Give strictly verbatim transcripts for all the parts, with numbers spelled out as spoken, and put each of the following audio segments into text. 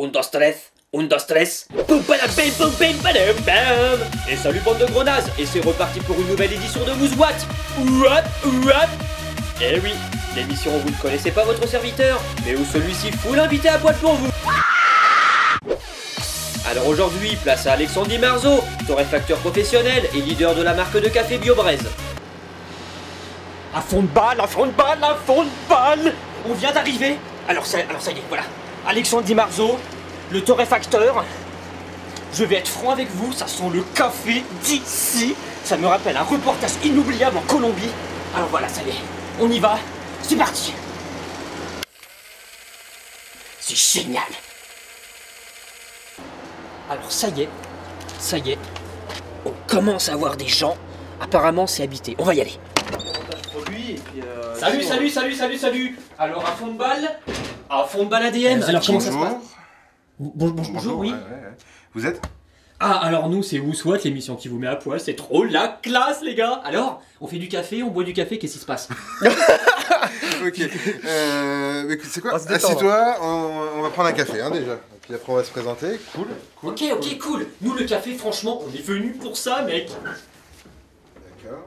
Un, dos, tres, un, dos, tres. Poum, padam, bam, poum, bam, padam, bam. Et salut bande de gros nazes. Et c'est reparti pour une nouvelle édition de Who's What. What, what. Eh oui, l'émission où vous ne connaissez pas votre serviteur, mais où celui-ci fout l'invité à poil pour vous. Alors aujourd'hui, place à Alexandre Di Marzo, torréfacteur professionnel et leader de la marque de café BioBraise. À fond de balle, à fond de balle, à fond de balle. On vient d'arriver. Alors ça, alors ça y est, voilà. Alexandre Di Marzo, le torréfacteur. Je vais être franc avec vous, ça sent le café d'ici. Ça me rappelle un reportage inoubliable en Colombie. Alors voilà, ça y est, on y va. C'est parti. C'est génial. Alors ça y est, ça y est, on commence à voir des gens. Apparemment c'est habité, on va y aller. Produit, et puis, euh, Salut, salut, salut, salut, salut. Alors à fond de balle, à fond de balle A D M. Alors comment ça se passe? Bonjour, bonjour, bonjour, oui. Ouais, ouais, ouais. Vous êtes? Ah, alors nous c'est Who's What, l'émission qui vous met à poil, c'est trop la classe les gars. Alors, on fait du café, on boit du café, qu'est-ce qui se passe? Ok, euh, mais c'est quoi? On se détend, Assieds-toi, on, on va prendre un café hein, déjà. Et puis après on va se présenter, cool, cool. Ok, ok, cool. Nous le café, franchement, on est venu pour ça mec. D'accord.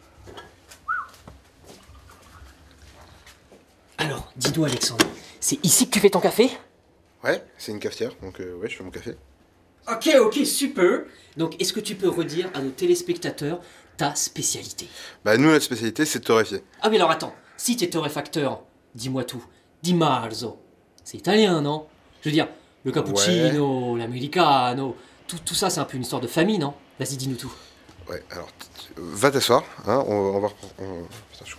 Alors, dis-nous Alexandre, c'est ici que tu fais ton café? Ouais, c'est une cafetière, donc euh, ouais, je fais mon café. Ok, ok, super. Donc, est-ce que tu peux redire à nos téléspectateurs ta spécialité? Bah nous, notre spécialité, c'est de torréfier. Ah mais alors attends, si t'es torréfacteur, dis-moi tout. Di Marzo. C'est italien, non? Je veux dire, le cappuccino, ouais. L'americano, tout, tout ça, c'est un peu une histoire de famille, non? Vas-y, dis-nous tout. Ouais, alors, va t'asseoir, hein, on, on va reprendre... On... Putain, je...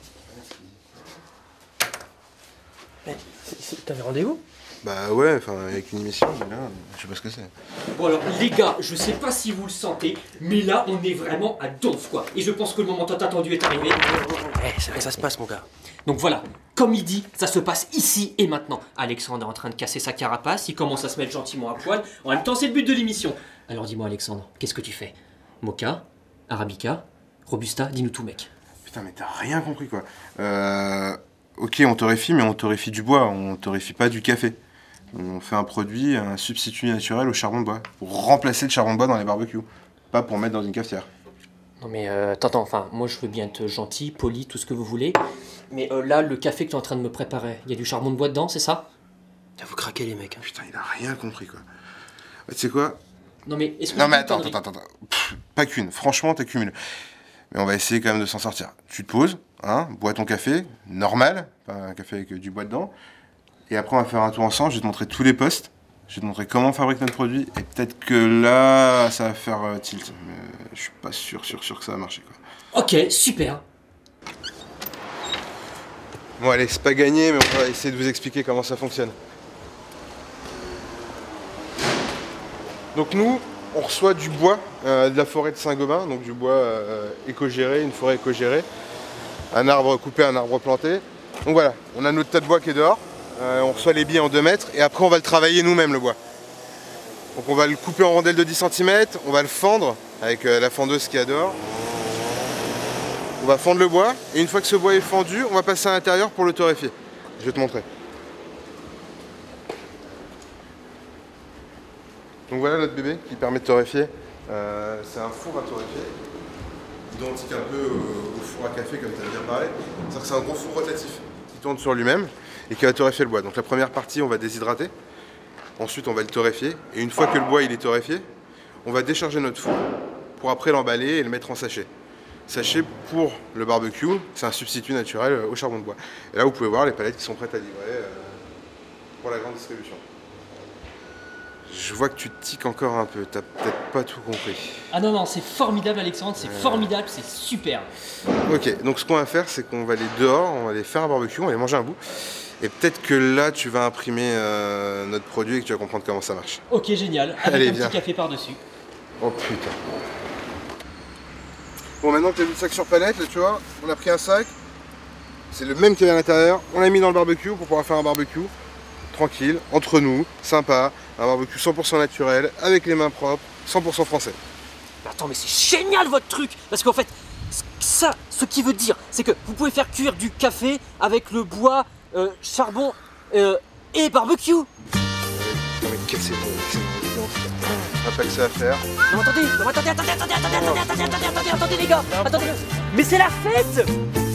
Mais, t'avais rendez-vous? Bah ouais, enfin, avec une émission, mais là, je sais pas ce que c'est. Bon alors, les gars, je sais pas si vous le sentez, mais là, on est vraiment à donf, quoi. Et je pense que le moment tant attendu est arrivé. Eh, c'est là que ça se passe, mon gars. Donc voilà, comme il dit, ça se passe ici et maintenant. Alexandre est en train de casser sa carapace, il commence à se mettre gentiment à poil. En même temps, c'est le but de l'émission. Alors dis-moi Alexandre, qu'est-ce que tu fais? Mocha, Arabica, Robusta, dis-nous tout mec. Putain, mais t'as rien compris, quoi. Euh... Ok, on torréfie, mais on torréfie du bois, on torréfie pas du café. On fait un produit, un substitut naturel au charbon de bois, pour remplacer le charbon de bois dans les barbecues, pas pour mettre dans une cafetière. Non mais euh, attends, enfin, moi je veux bien être gentil, poli, tout ce que vous voulez, mais euh, là, le café que tu es en train de me préparer, il y a du charbon de bois dedans, c'est ça? Vous craquez les mecs. Hein. Putain, il a rien compris, quoi. Tu sais quoi? Non mais est-ce que... Non mais attends, attends, attends, attends. Pff, pas qu'une, franchement, t'accumules. Mais on va essayer quand même de s'en sortir. Tu te poses, hein, bois ton café, normal, pas un café avec du bois dedans. Et après, on va faire un tour ensemble, je vais te montrer tous les postes, je vais te montrer comment on fabrique notre produit, et peut-être que là, ça va faire euh, tilt. Mais je suis pas sûr, sûr, sûr que ça va marcher, quoi. Ok, super. Bon, allez, c'est pas gagné, mais on va essayer de vous expliquer comment ça fonctionne. Donc nous, on reçoit du bois euh, de la forêt de Saint-Gobain, donc du bois euh, éco-géré, une forêt éco-gérée. Un arbre coupé, un arbre planté. Donc voilà, on a notre tas de bois qui est dehors. Euh, on reçoit les billes en deux mètres et après on va le travailler nous-mêmes le bois. Donc on va le couper en rondelles de dix centimètres, on va le fendre avec euh, la fendeuse qui est dehors. On va fendre le bois et une fois que ce bois est fendu, on va passer à l'intérieur pour le torréfier. Je vais te montrer. Donc voilà notre bébé qui permet de torréfier. Euh, c'est un four à torréfier, identique un peu au, au four à café comme tu as bien parlé. C'est-à-dire que c'est un gros four rotatif qui tourne sur lui-même et qui va torréfier le bois. Donc la première partie, on va déshydrater. Ensuite, on va le torréfier. Et une fois que le bois il est torréfié, on va décharger notre four pour après l'emballer et le mettre en sachet. Sachet pour le barbecue, c'est un substitut naturel au charbon de bois. Et là, vous pouvez voir les palettes qui sont prêtes à livrer euh, pour la grande distribution. Je vois que tu tiques encore un peu, t'as peut-être pas tout compris. Ah non, non, c'est formidable Alexandre, c'est euh... formidable, c'est super. Ok, donc ce qu'on va faire, c'est qu'on va aller dehors, on va aller faire un barbecue, on va aller manger un bout. Et peut-être que là, tu vas imprimer euh, notre produit et que tu vas comprendre comment ça marche. Ok, génial, avec Allez, un viens. petit café par-dessus. Oh putain. Bon, maintenant que tu as vu le sac sur palette, là, tu vois, on a pris un sac. C'est le même qu'il y avait à l'intérieur. On l'a mis dans le barbecue pour pouvoir faire un barbecue tranquille, entre nous, sympa. Un barbecue cent pour cent naturel, avec les mains propres, cent pour cent français. Attends, mais c'est génial votre truc! Parce qu'en fait, ça, ce qui veut dire, c'est que vous pouvez faire cuire du café avec le bois, euh, charbon euh, et barbecue! Non mais cassez-vous, cassez-vous. On n'a pas que ça à faire. Non attendez, non attendez, attendez, attendez, attendez, attendez, attendez, attendez, attendez, attendez les gars, attendez. Mais c'est la fête.